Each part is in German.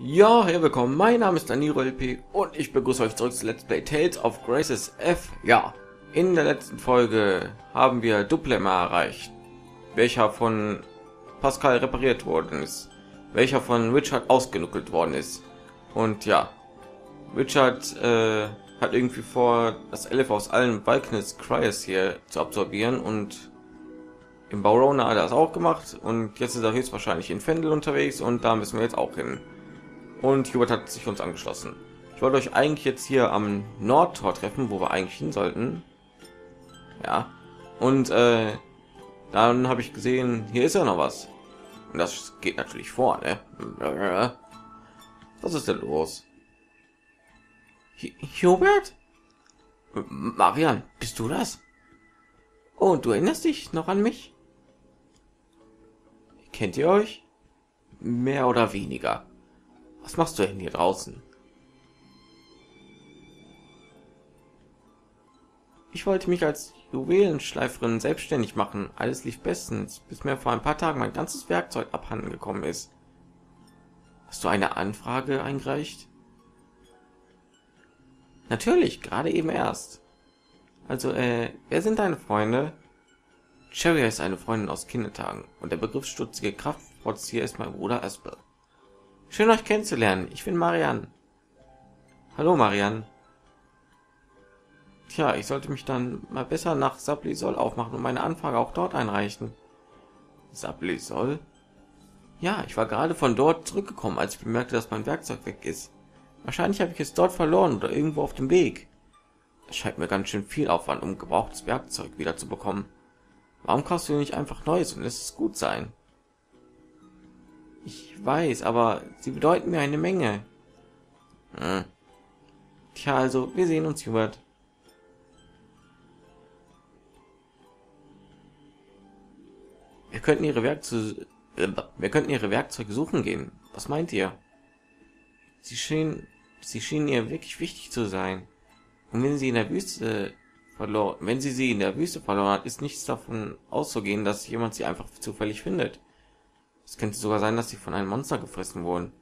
Ja, hey, willkommen. Mein Name ist Daniro LP und ich begrüße euch zurück zu Let's Play Tales of Graces F. Ja, in der letzten Folge haben wir Duplema erreicht, welcher von Pascal repariert worden ist, welcher von Richard ausgenuckelt worden ist. Und ja, Richard hat irgendwie vor, das Elf aus allen Balkans Cryas hier zu absorbieren, und im Baurona hat er das auch gemacht und jetzt ist er höchstwahrscheinlich in Fendel unterwegs und da müssen wir jetzt auch hin. Und Hubert hat sich uns angeschlossen. Ich wollte euch eigentlich jetzt hier am Nordtor treffen, wo wir eigentlich hin sollten. Ja. Und dann habe ich gesehen, hier ist ja noch was. Und das geht natürlich vor, ne? Was ist denn los? Hubert? Marian, bist du das? Oh, du erinnerst dich noch an mich? Kennt ihr euch? Mehr oder weniger. Was machst du denn hier draußen? Ich wollte mich als Juwelenschleiferin selbstständig machen. Alles lief bestens, bis mir vor ein paar Tagen mein ganzes Werkzeug abhanden gekommen ist. Hast du eine Anfrage eingereicht? Natürlich, gerade eben erst. Also, wer sind deine Freunde? Cherry ist eine Freundin aus Kindertagen und der Begriff stutzige Kraftprotz hier ist mein Bruder Aspel. Schön, euch kennenzulernen. Ich bin Marianne. Hallo, Marianne. Tja, ich sollte mich dann mal besser nach Saplisol aufmachen und meine Anfrage auch dort einreichen. Saplisol? Ja, ich war gerade von dort zurückgekommen, als ich bemerkte, dass mein Werkzeug weg ist. Wahrscheinlich habe ich es dort verloren oder irgendwo auf dem Weg. Es scheint mir ganz schön viel Aufwand, um gebrauchtes Werkzeug wieder zu bekommen. Warum kaufst du nicht einfach Neues und lässt es gut sein? Ich weiß, aber sie bedeuten mir eine Menge. Tja, also, wir sehen uns, Hubert. Wir könnten ihre Werkzeuge suchen gehen. Was meint ihr? Sie schienen ihr wirklich wichtig zu sein. Und wenn sie in der Wüste sie in der Wüste verloren hat, ist nichts davon auszugehen, dass jemand sie einfach zufällig findet. Es könnte sogar sein, dass sie von einem Monster gefressen wurden.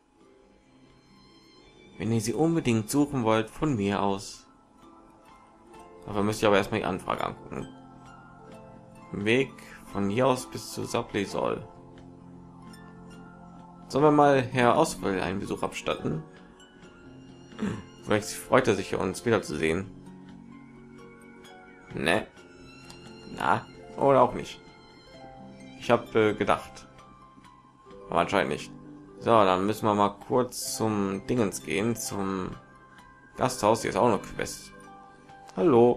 Wenn ihr sie unbedingt suchen wollt, von mir aus. Aber müsst ihr aber erstmal die Anfrage angucken. Weg von hier aus bis zu Saplisol. Sollen wir mal Herr Oswald einen Besuch abstatten? Vielleicht freut er sich, uns wiederzusehen. Ne? Na, oder auch nicht. Ich habe gedacht. Aber anscheinend nicht. So, dann müssen wir mal kurz zum Dingens gehen, zum Gasthaus. Hier ist auch noch Quest. Hallo.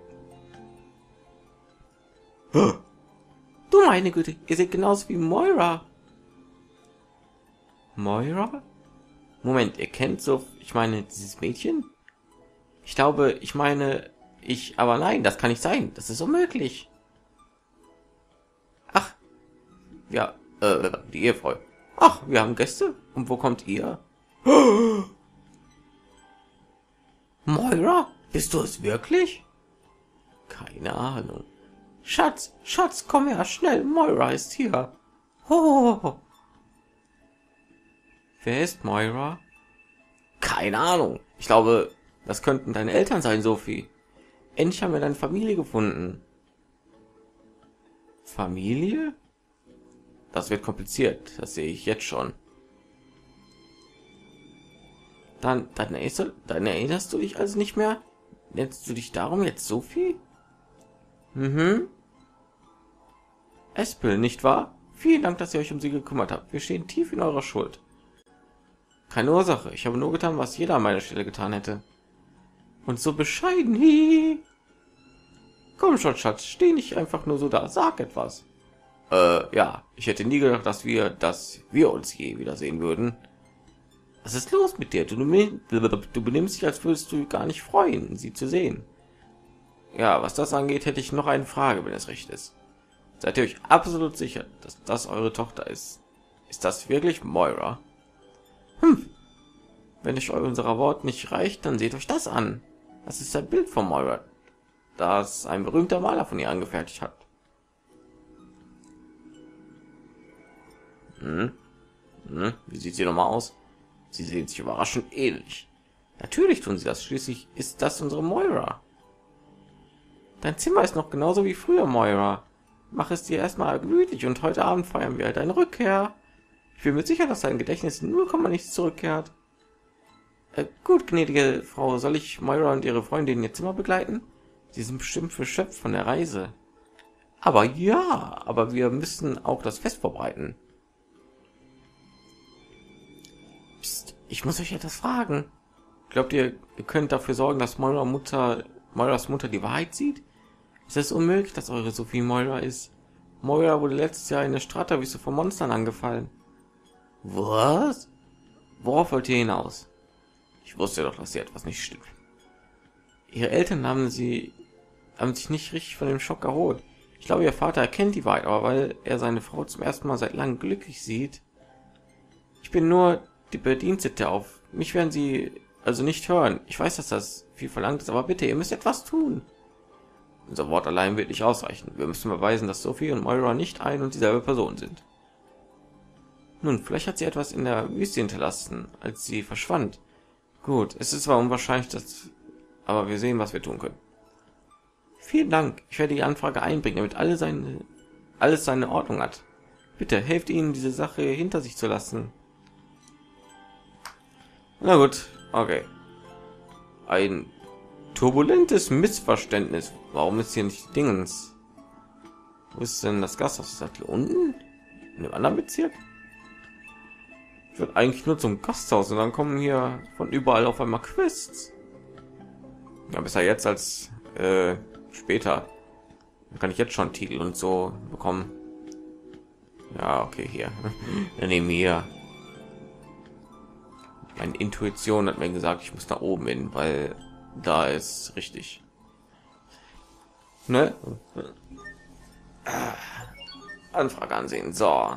Du meine Güte, ihr seht genauso wie Moira. Moira? Moment, ihr kennt so, ich meine, dieses Mädchen? Ich glaube, ich meine, aber nein, das kann nicht sein. Das ist unmöglich. Ach, ja, die Ehefrau. Ach, wir haben Gäste. Und wo kommt ihr? Moira, bist du es wirklich? Keine Ahnung. Schatz, komm her, schnell, Moira ist hier. Oh. Wer ist Moira? Keine Ahnung. Ich glaube, das könnten deine Eltern sein, Sophie. Endlich haben wir deine Familie gefunden. Familie? Das wird kompliziert, das sehe ich jetzt schon. Dann erinnerst du dich also nicht mehr? Nennst du dich darum jetzt Sophie? Espel, nicht wahr? Vielen Dank, dass ihr euch um sie gekümmert habt. Wir stehen tief in eurer Schuld. Keine Ursache. Ich habe nur getan, was jeder an meiner Stelle getan hätte. Und so bescheiden. Hi. Komm schon, Schatz. Steh nicht einfach nur so da. Sag etwas. Ja. Ich hätte nie gedacht, dass wir uns je wiedersehen würden. Was ist los mit dir? Du benimmst dich, als würdest du gar nicht freuen, sie zu sehen. Ja, was das angeht, hätte ich noch eine Frage, wenn es recht ist. Seid ihr euch absolut sicher, dass das eure Tochter ist? Ist das wirklich Moira? Wenn euch unser Wort nicht reicht, dann seht euch das an. Das ist ein Bild von Moira, das ein berühmter Maler von ihr angefertigt hat. Wie sieht sie noch mal aus? Sie sehen sich überraschend ähnlich. Natürlich tun sie das. Schließlich ist das unsere Moira. Dein Zimmer ist noch genauso wie früher, Moira. Mach es dir erstmal gemütlich und heute Abend feiern wir deine Rückkehr. Ich bin mir sicher, dass dein Gedächtnis in 0, nichts zurückkehrt. Gut, gnädige Frau, soll ich Moira und ihre Freundin in ihr Zimmer begleiten? Sie sind bestimmt verschöpft von der Reise. Aber ja, aber wir müssen auch das Fest vorbereiten. Psst, ich muss euch etwas fragen. Glaubt ihr, ihr könnt dafür sorgen, dass Moiras Mutter die Wahrheit sieht? Es ist unmöglich, dass eure Sophie Moira ist. Moira wurde letztes Jahr in der Strata-Wüste von Monstern angefallen. Was? Worauf wollt ihr hinaus? Ich wusste doch, dass hier etwas nicht stimmt. Ihre Eltern haben sich nicht richtig von dem Schock erholt. Ich glaube, ihr Vater erkennt die Wahrheit, aber weil er seine Frau zum ersten Mal seit langem glücklich sieht. Ich bin nur die Bedienstete auf. Mich werden sie also nicht hören. Ich weiß, dass das viel verlangt ist, aber bitte, ihr müsst etwas tun. Unser Wort allein wird nicht ausreichen. Wir müssen beweisen, dass Sophie und Moira nicht ein und dieselbe Person sind. Nun, vielleicht hat sie etwas in der Wüste hinterlassen, als sie verschwand. Gut, es ist zwar unwahrscheinlich, aber wir sehen, was wir tun können. Vielen Dank. Ich werde die Anfrage einbringen, damit alles seine Ordnung hat. Bitte helft ihnen, diese Sache hinter sich zu lassen. Na gut, okay. Ein turbulentes Missverständnis. Warum ist hier nicht Dingens? Wo ist denn das Gasthaus? Ist das unten? In einem anderen Bezirk? Ich würde eigentlich nur zum Gasthaus und dann kommen hier von überall auf einmal Quests. Ja, besser jetzt als später. Dann kann ich jetzt schon Titel und so bekommen. Ja, okay, hier. Dann nehmen wir hier. Meine Intuition hat mir gesagt, ich muss nach oben hin, weil da ist richtig. Ne? Anfrage ansehen. So.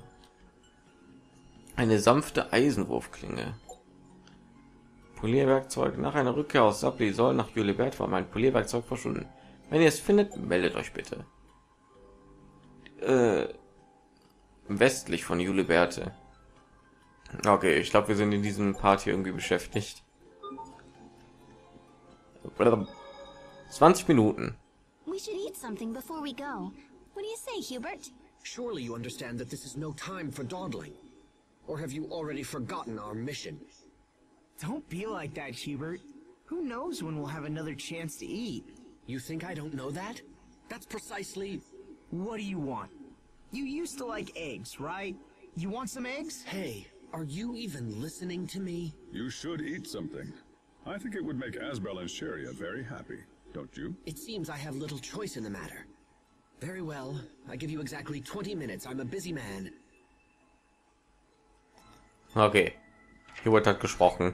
Eine sanfte Eisenwurfklinge. Polierwerkzeug. Nach einer Rückkehr aus Sapli soll nach Julebert war mein Polierwerkzeug verschwunden. Wenn ihr es findet, meldet euch bitte. Westlich von Juleberte. Okay, ich glaube, wir sind in diesem Part hier irgendwie beschäftigt. 20 Minuten. We should eat something before we go. What do you say, Hubert? Surely you understand that this is no time for dawdling. Or have you already forgotten our mission? Don't be like that, Hubert. Who knows when we'll have another chance to eat? You think I don't know that? That's precisely... What do you want? You used to like eggs, right? You want some eggs? Hey, are you even listening to me? You should eat something. I think it would make Asbel and Sharia very happy, don't you? It seems I have little choice in the matter. Very well. I give you exactly 20 minutes. I'm a busy man. Okay. Hubert hat gesprochen.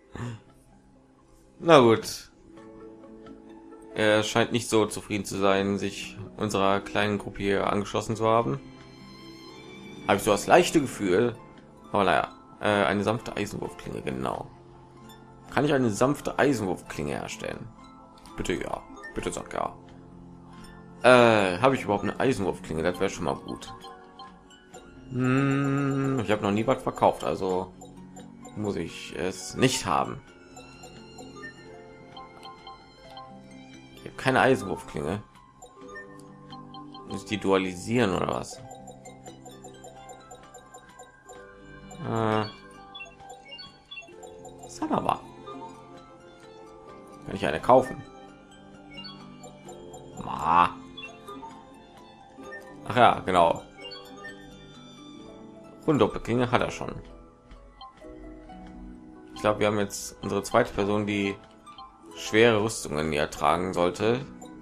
Na gut. Er scheint nicht so zufrieden zu sein, sich unserer kleinen Gruppe hier angeschlossen zu haben. Habe ich so das leichte Gefühl. Aber naja, eine sanfte Eisenwurfklinge, genau. Kann ich eine sanfte Eisenwurfklinge herstellen? Bitte ja. Bitte sag ja. Habe ich überhaupt eine Eisenwurfklinge? Das wäre schon mal gut. Ich habe noch nie was verkauft, also muss ich es nicht haben. Ich habe keine Eisenwurfklinge. Muss ich die dualisieren oder was? Sanaba. Kann ich eine kaufen? Ach ja, genau. Doppelklinge hat er schon. Ich glaube, wir haben jetzt unsere zweite Person, die schwere Rüstungen hier tragen sollte.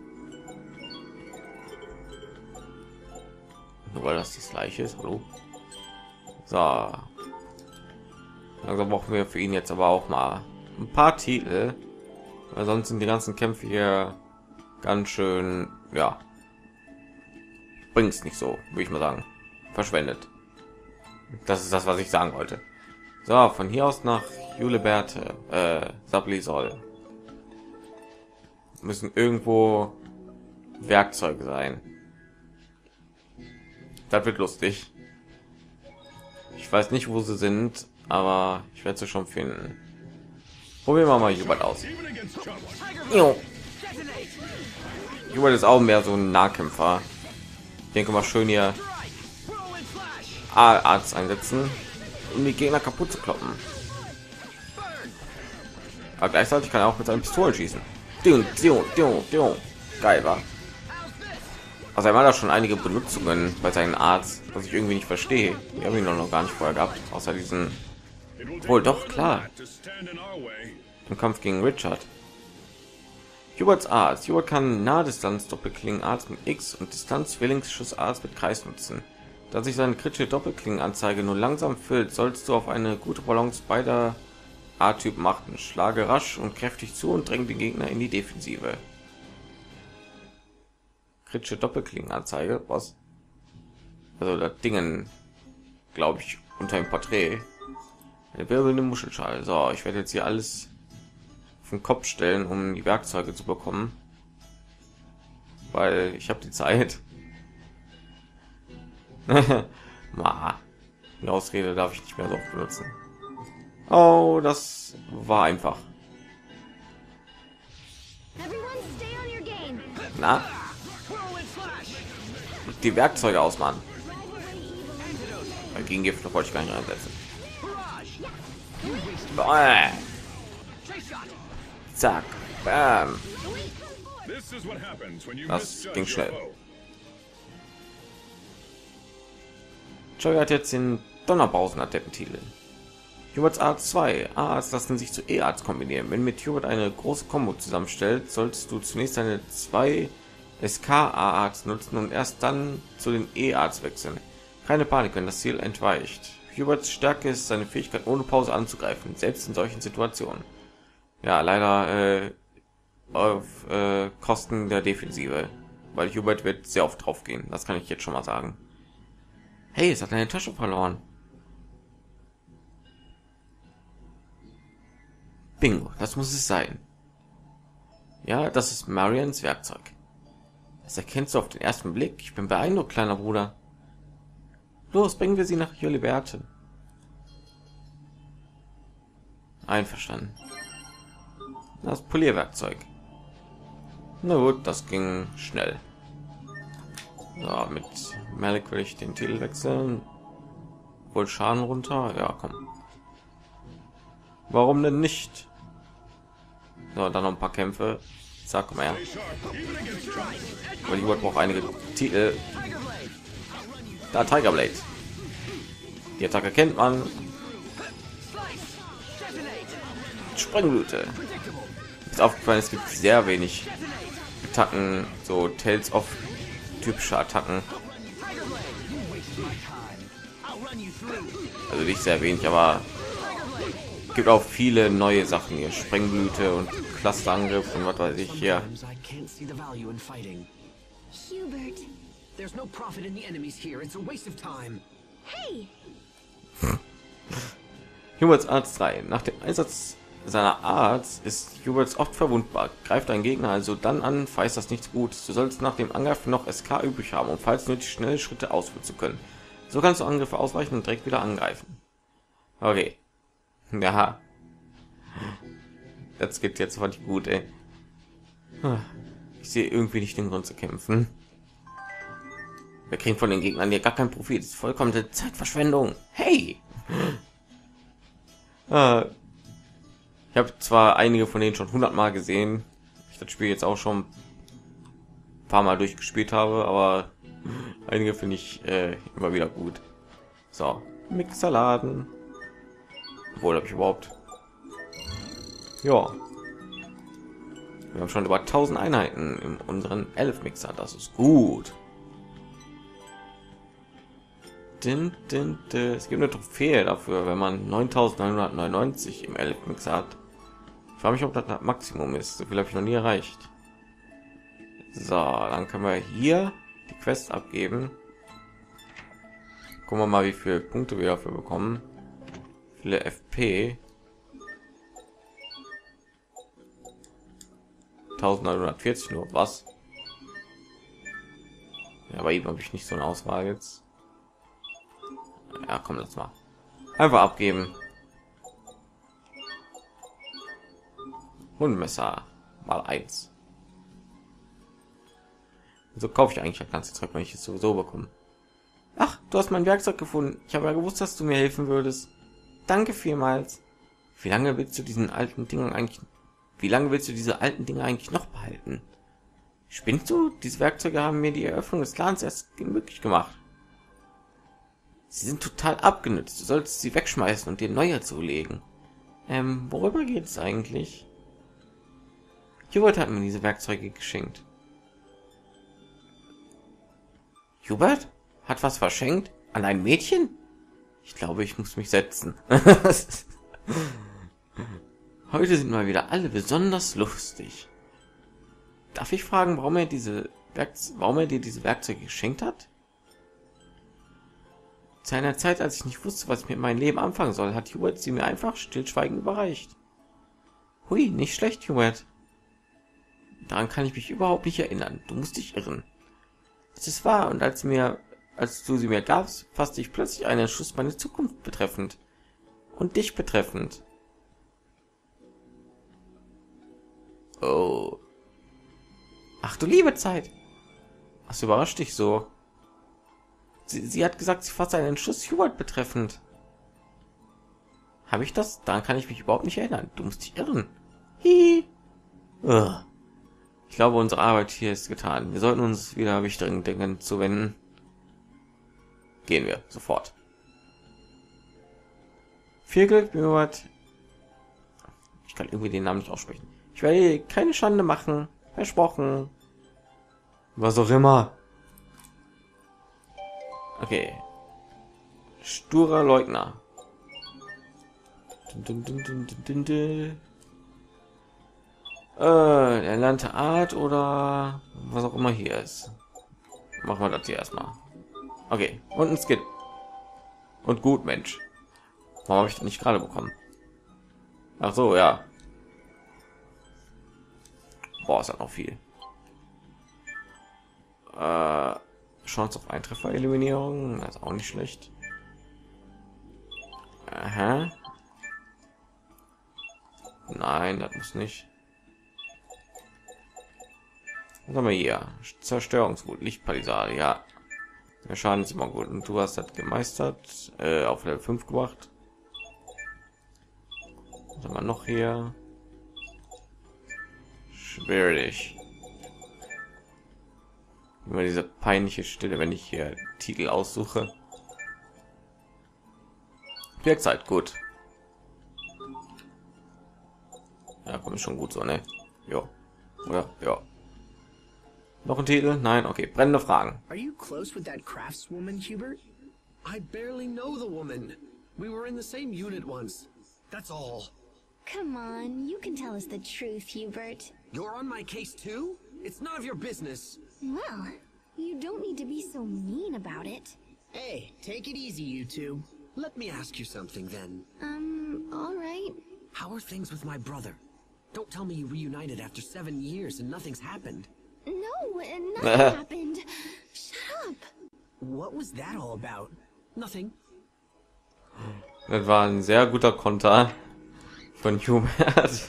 Nur weil das gleiche ist. Hallo. So. Also brauchen wir für ihn jetzt aber auch mal ein paar Titel, weil sonst sind die ganzen Kämpfe hier ganz schön, ja, bringt es nicht so, würde ich mal sagen, verschwendet. Das ist das, was ich sagen wollte. So, von hier aus nach Juleberte, Saplisol. Müssen irgendwo Werkzeuge sein. Das wird lustig. Ich weiß nicht, wo sie sind, aber ich werde sie schon finden. Probieren wir mal Hubert aus. Even against Chopper. Jo. Hubert ist auch mehr so ein Nahkämpfer. Ich denke mal schön hier Arzt einsetzen, um die Gegner kaputt zu kloppen. Aber gleichzeitig kann er auch mit seinen Pistolen schießen. Geil war. Also er hat da schon einige Benutzungen bei seinen Arzt, was ich irgendwie nicht verstehe. Wir haben ihn noch gar nicht vorher gehabt, außer diesen. Wohl doch klar. To stand in our way. Im Kampf gegen Richard. Huberts Arzt. Hubert kann Nahdistanz Doppelklingenarzt mit X und Distanz Zwillingsschussarzt mit Kreis nutzen. Da sich seine kritische Doppelklingenanzeige nur langsam füllt, sollst du auf eine gute Balance beider A-Typen achten. Schlage rasch und kräftig zu und dränge den Gegner in die Defensive. Kritische Doppelklingenanzeige, was? Also das Dingen, glaube ich, unter dem Porträt. Der wirbelnde Muschelschal. So, ich werde jetzt hier alles auf den Kopf stellen, um die Werkzeuge zu bekommen, weil ich habe die Zeit. Die Ausrede darf ich nicht mehr so oft benutzen. Oh, das war einfach. Everyone stay on your game. Na, die Werkzeuge ausmachen. Bei Gegengift wollte ich gar nicht einsetzen. Zack, bam. This is what happens when you Das misjudge ging your schnell. foe. Joey hat jetzt den Donnerbausen-Adeptentitel. Huberts Arzt 2. A-Arzt lassen sich zu E-Arzt kombinieren. Wenn mit Hubert eine große Combo zusammenstellt, solltest du zunächst eine 2 SK A-Arzt nutzen und erst dann zu den E-Arzt wechseln. Keine Panik, wenn das Ziel entweicht. Huberts Stärke ist seine Fähigkeit, ohne Pause anzugreifen, selbst in solchen Situationen. Ja, leider auf Kosten der Defensive, weil Hubert wird sehr oft drauf gehen. Das kann ich jetzt schon mal sagen. Hey, es hat eine Tasche verloren. Bingo, das muss es sein. Ja, das ist Marians Werkzeug. Das erkennst du auf den ersten Blick. Ich bin beeindruckt, kleiner Bruder. Los, bringen wir sie nach Joliberte. Einverstanden. Das Polierwerkzeug. Na gut, das ging schnell. So, mit Malik will ich den Titel wechseln. Wohl Schaden runter. Ja, komm. Warum denn nicht? So, dann noch ein paar Kämpfe. Sag mal her. Aber die braucht einige Titel. Da Tiger Blade. Die Attacke kennt man. Sprengblüte. Ist aufgefallen, es gibt sehr wenig Attacken, so Tales of typische Attacken. Also nicht sehr wenig, aber es gibt auch viele neue Sachen hier. Sprengblüte und Clusterangriff und was weiß ich hier. Sometimes I can't see the value in fighting. Hubert. There's no profit in the enemies here. It's a waste of time. Hey! Huberts Arzt 3. Nach dem Einsatz seiner Arzt ist Huberts oft verwundbar. Greift ein Gegner also dann an, falls das nichts Gutes. Du sollst nach dem Angriff noch SK übrig haben, um falls nötig schnelle Schritte ausführen zu können. So kannst du Angriffe ausweichen und direkt wieder angreifen. Okay. Ja. Das geht jetzt aber nicht gut, ey. Ich sehe irgendwie nicht den Grund zu kämpfen. Wir kriegen von den Gegnern hier gar keinen Profit. Das ist vollkommene Zeitverschwendung. Hey! Ich habe zwar einige von denen schon 100 Mal gesehen. Ich das Spiel jetzt auch schon ein paar Mal durchgespielt habe, aber einige finde ich immer wieder gut. So, Mixerladen. Obwohl, habe ich überhaupt? Ja. Wir haben schon über 1000 Einheiten in unseren 11 Mixer. Das ist gut. Es gibt eine Trophäe dafür, wenn man 9999 im 11 Mixer hat. Ich frage mich, ob das Maximum ist. So viel habe ich noch nie erreicht. So, dann können wir hier die Quest abgeben. Gucken wir mal, wie viele Punkte wir dafür bekommen. Viele FP. 1940 nur, was? Ja, aber eben habe ich nicht so eine Auswahl jetzt. Ja, komm, lass mal einfach abgeben. Hundemesser mal 1. So kaufe ich eigentlich das ganze Zeug, wenn ich es sowieso bekomme. Ach, du hast mein Werkzeug gefunden. Ich habe ja gewusst, dass du mir helfen würdest. Danke vielmals. Wie lange willst du diese alten Dinge eigentlich noch behalten? Spinnst du? Diese Werkzeuge haben mir die Eröffnung des Ladens erst möglich gemacht. Sie sind total abgenutzt. Du solltest sie wegschmeißen und dir neue zulegen. Worüber geht es eigentlich? Hubert hat mir diese Werkzeuge geschenkt. Hubert hat was verschenkt? An ein Mädchen? Ich glaube, ich muss mich setzen. Heute sind mal wieder alle besonders lustig. Darf ich fragen, warum er dir diese Werkzeuge geschenkt hat? Zu einer Zeit, als ich nicht wusste, was ich mit meinem Leben anfangen soll, hat Hubert sie mir einfach stillschweigend überreicht. Hui, nicht schlecht, Hubert. Daran kann ich mich überhaupt nicht erinnern. Du musst dich irren. Es ist wahr, und als du sie mir gabst, fasste ich plötzlich einen Entschluss meine Zukunft betreffend. Und dich betreffend. Oh. Ach du liebe Zeit. Was überrascht dich so? Sie hat gesagt, sie fasst einen Entschluss Hubert betreffend. Habe ich das? Daran kann ich mich überhaupt nicht erinnern. Du musst dich irren. Hihi. Ugh. Ich glaube, unsere Arbeit hier ist getan. Wir sollten uns wieder wichtigen Dingen zuwenden. Gehen wir sofort. Viel Glück, Hubert. Ich kann irgendwie den Namen nicht aussprechen. Ich werde dir keine Schande machen. Versprochen. Was auch immer. Okay. Sturer Leugner. Erlernte Art oder was auch immer hier ist. Machen wir das hier erstmal. Okay, und ein Skit. Und gut, Mensch. Warum habe ich das nicht gerade bekommen? Ach so, ja. Boah, ist das noch viel. Chance auf Eintreffer-Eliminierung, das ist auch nicht schlecht. Aha. Nein, das muss nicht. Was haben wir hier? Zerstörungswut, Lichtpalisade, ja. Der Schaden ist immer gut. Und du hast das gemeistert, auf Level 5 gemacht. Was haben wir noch hier? Schwierig. Immer diese peinliche Stille, wenn ich hier Titel aussuche. Wirkzeit, gut. Ja, kommt schon gut so, ne? Jo. Oder? Ja. Noch ein Titel? Nein, okay. Brennende Fragen. Are you close with that craftswoman, Hubert? I barely know the woman. We were in the same unit once. That's all. Come on, you can tell us the truth, Hubert. You're on my case too? It's none of your business. Well, you don't need to be so mean about it. Hey, take it easy, you two. Let me ask you something then. All right. How are things with my brother? Don't tell me you reunited after 7 years and nothing's happened. No, nothing happened. Shut up. What was that all about? Nothing. Das war ein sehr guter Konter von Hubert.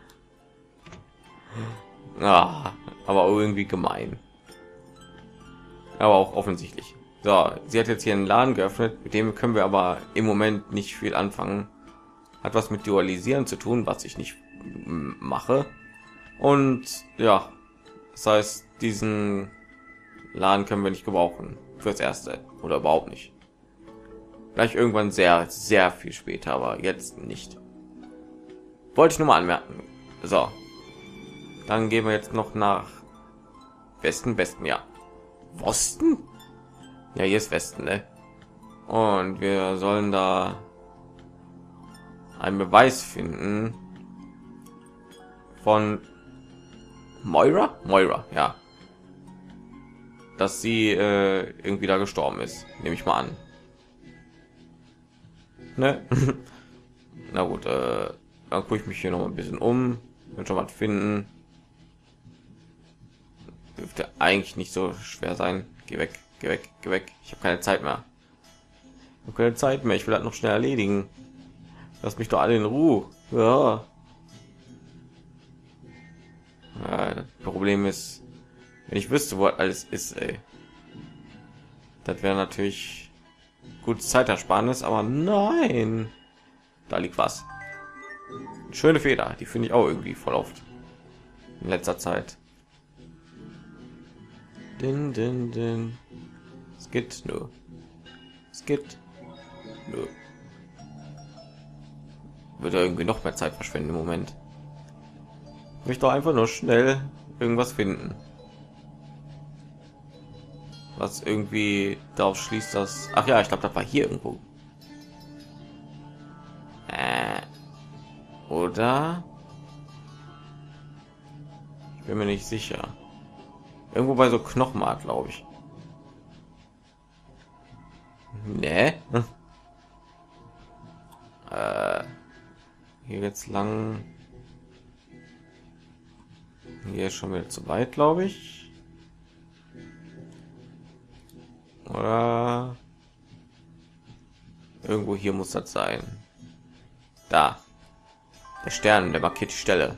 Ah, aber irgendwie gemein. Aber auch offensichtlich. So, sie hat jetzt hier einen Laden geöffnet, mit dem können wir aber im Moment nicht viel anfangen. Hat was mit Dualisieren zu tun, was ich nicht mache. Und ja, das heißt, diesen Laden können wir nicht gebrauchen fürs Erste oder überhaupt nicht. Vielleicht irgendwann sehr, sehr viel später, aber jetzt nicht. Wollte ich nur mal anmerken. So, dann gehen wir jetzt noch nach Westen, ja. Osten? Ja, hier ist Westen, ne? Und wir sollen da einen Beweis finden von Moira, ja, dass sie irgendwie da gestorben ist, nehme ich mal an. Ne? Na gut, dann gucke ich mich hier noch ein bisschen um, will schon was finden. Dürfte eigentlich nicht so schwer sein. Geh weg. Ich habe keine Zeit mehr. Ich will das noch schnell erledigen. Lass mich doch alle in Ruhe. Ja. Problem ist, wenn ich wüsste, wo alles ist, ey. Das wäre natürlich gute Zeitersparnis, aber nein. Da liegt was. Schöne Feder, die finde ich auch irgendwie voll oft in letzter Zeit. Es geht nur. Es geht nur. Würde irgendwie noch mehr Zeit verschwenden im Moment. Ich möchte doch einfach nur schnell irgendwas finden, was irgendwie darauf schließt, dass, ach ja, ich glaube, das war hier irgendwo, oder ich bin mir nicht sicher, irgendwo bei so Knochenmark, glaube ich. Nee. Hier jetzt lang. Hier ist schon wieder zu weit, glaube ich. Oder irgendwo hier muss das sein. Da. Der Stern, der markiert die Stelle.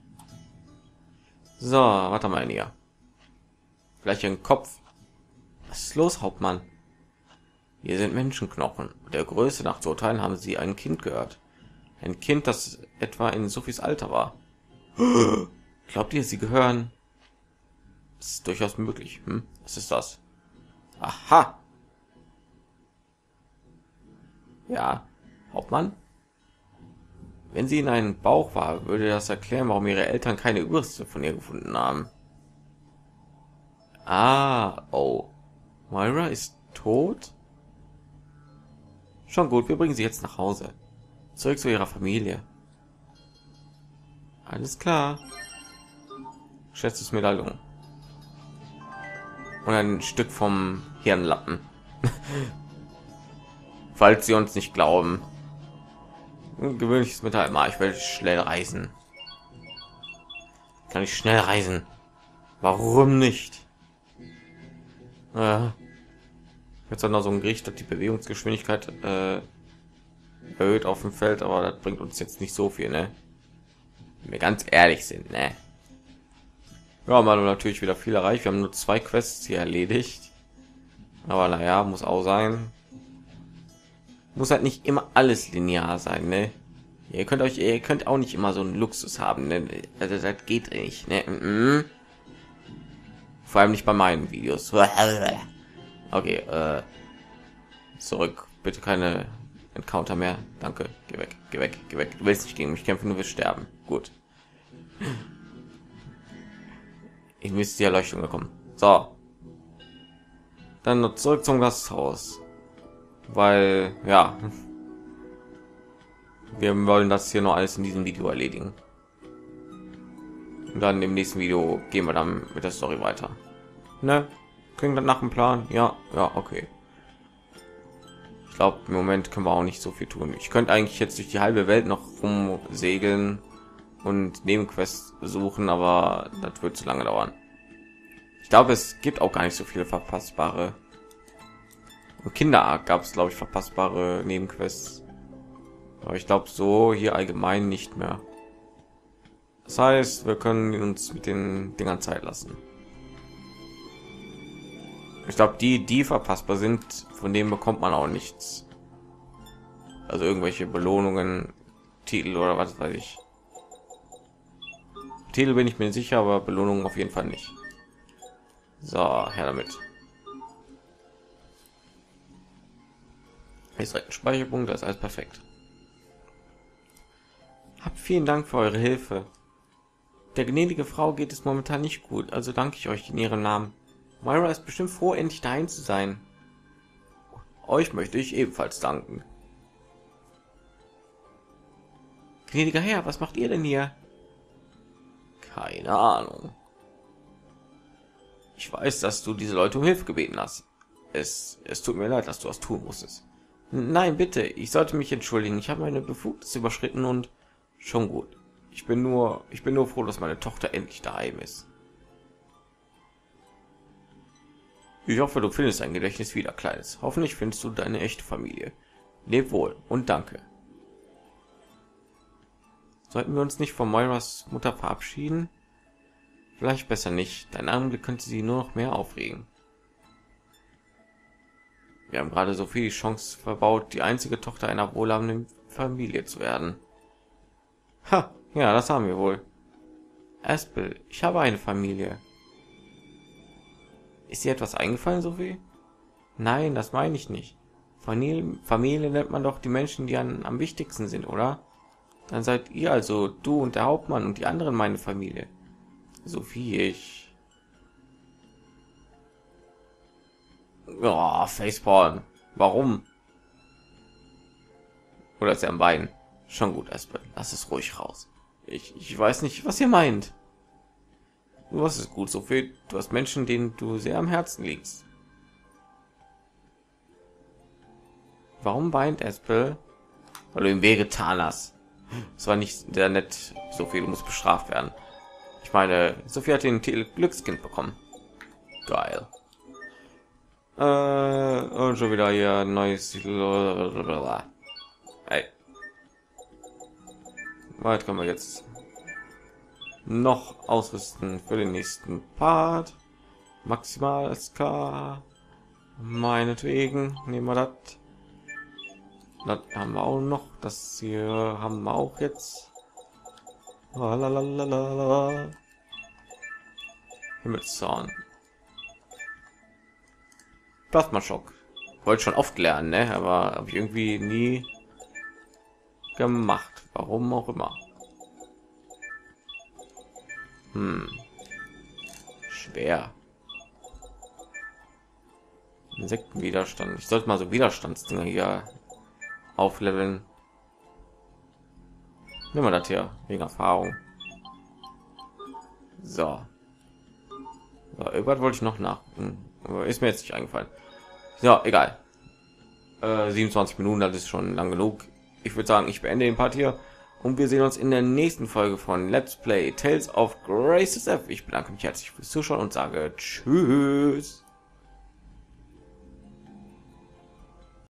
So, warte mal hier. Vielleicht ein Kopf. Was ist los, Hauptmann? Hier sind Menschenknochen. Der Größe nach zu urteilen haben sie ein Kind gehört. Ein Kind, das etwa in Sophies Alter war. Glaubt ihr, sie gehören? Das ist durchaus möglich. Was ist das? Aha. Ja, Hauptmann. Wenn sie in einem Bauch war, würde das erklären, warum ihre Eltern keine Überreste von ihr gefunden haben. Ah, oh. Moira ist tot? Schon gut, wir bringen sie jetzt nach Hause. Zurück zu ihrer Familie. Alles klar. Schätztes Medaillon. Und ein Stück vom Hirnlappen. Falls sie uns nicht glauben. Ein gewöhnliches Metall. Ich will schnell reisen. Kann ich schnell reisen? Warum nicht? Jetzt hat noch so ein Gericht, das die Bewegungsgeschwindigkeit erhöht auf dem Feld, aber das bringt uns jetzt nicht so viel, ne? Wenn wir ganz ehrlich sind, ne? Ja, man natürlich wieder viel erreicht. Wir haben nur 2 Quests hier erledigt, aber naja, muss auch sein. Muss halt nicht immer alles linear sein, ne? Ihr könnt auch nicht immer so einen Luxus haben, ne? Also das geht nicht, ne? Vor allem nicht bei meinen Videos. Okay, zurück, bitte keine Encounter mehr. Danke, geh weg, geh weg, geh weg. Du willst nicht gegen mich kämpfen, du willst sterben. Gut. Ich müsste die Erleuchtung bekommen. So. Dann noch zurück zum Gasthaus. Weil, ja. Wir wollen das hier noch alles in diesem Video erledigen. Und dann im nächsten Video gehen wir dann mit der Story weiter. Ne? Kriegen wir nach dem Plan? Ja, ja, okay. Ich glaube, im Moment können wir auch nicht so viel tun. Ich könnte eigentlich jetzt durch die halbe Welt noch rumsegeln und Nebenquests besuchen, aber das wird zu lange dauern. Ich glaube, es gibt auch gar nicht so viele verpassbare. Kinderark gab es, glaube ich, verpassbare Nebenquests. Aber ich glaube, so hier allgemein nicht mehr. Das heißt, wir können uns mit den Dingern Zeit lassen. Ich glaube, die verpassbar sind, von denen bekommt man auch nichts. Also irgendwelche Belohnungen, Titel oder was weiß ich. Titel bin ich mir sicher, aber Belohnungen auf jeden Fall nicht. So, her damit. Ist direkt ein Speicherpunkt, das ist alles perfekt. Habt vielen Dank für eure Hilfe. Der gnädige Frau geht es momentan nicht gut, also danke ich euch in ihrem Namen. Moira ist bestimmt froh, endlich daheim zu sein. Euch möchte ich ebenfalls danken. Gnädiger Herr, was macht ihr denn hier? Keine Ahnung. Ich weiß, dass du diese Leute um Hilfe gebeten hast. Es tut mir leid, dass du das tun musstest. Nein, bitte, ich sollte mich entschuldigen. Ich habe meine Befugnis überschritten und schon gut. Ich bin nur froh, dass meine Tochter endlich daheim ist. Ich hoffe, du findest dein Gedächtnis wieder, Kleines. Hoffentlich findest du deine echte Familie. Leb wohl und danke. Sollten wir uns nicht von Moiras Mutter verabschieden? Vielleicht besser nicht. Dein Anblick könnte sie nur noch mehr aufregen. Wir haben gerade so viel Chance verbaut, die einzige Tochter einer wohlhabenden Familie zu werden. Ha, ja, das haben wir wohl. Aspel, ich habe eine Familie. Ist dir etwas eingefallen, Sophie? Nein, das meine ich nicht. Familie nennt man doch die Menschen, die am wichtigsten sind, oder? Dann seid ihr also, du und der Hauptmann und die anderen meine Familie. Sophie, ich... Ja, Facepalm. Warum? Oder ist er am Bein? Schon gut, Aspel. Lass es ruhig raus. Ich weiß nicht, was ihr meint. Du hast es gut, Sophie. Du hast Menschen, denen du sehr am Herzen liegst. Warum weint Aspel? Weil du ihm wehgetan hast. Das war nicht sehr nett, Sophie. Du musst bestraft werden. Ich meine, Sophie hat den Titel Glückskind bekommen. Geil. Und schon wieder hier neues. Hey. Was können wir jetzt noch ausrüsten für den nächsten Part? Maximal SK. Meinetwegen nehmen wir das. Das haben wir auch noch. Das hier haben wir auch jetzt. Lalalala. Himmelszorn. Plasmaschock. Wollte schon oft lernen, ne? Aber habe ich irgendwie nie gemacht. Warum auch immer. Schwer. Insektenwiderstand. Ich sollte mal so Widerstandsdinger hier aufleveln. Nehmen wir das hier wegen Erfahrung. So. Irgendwas wollte ich noch nachgucken. Aber ist mir jetzt nicht eingefallen. Ja, egal. 27 Minuten, das ist schon lang genug. Ich würde sagen, ich beende den Part hier. Und wir sehen uns in der nächsten Folge von Let's Play Tales of Graces F. Ich bedanke mich herzlich fürs Zuschauen und sage Tschüss.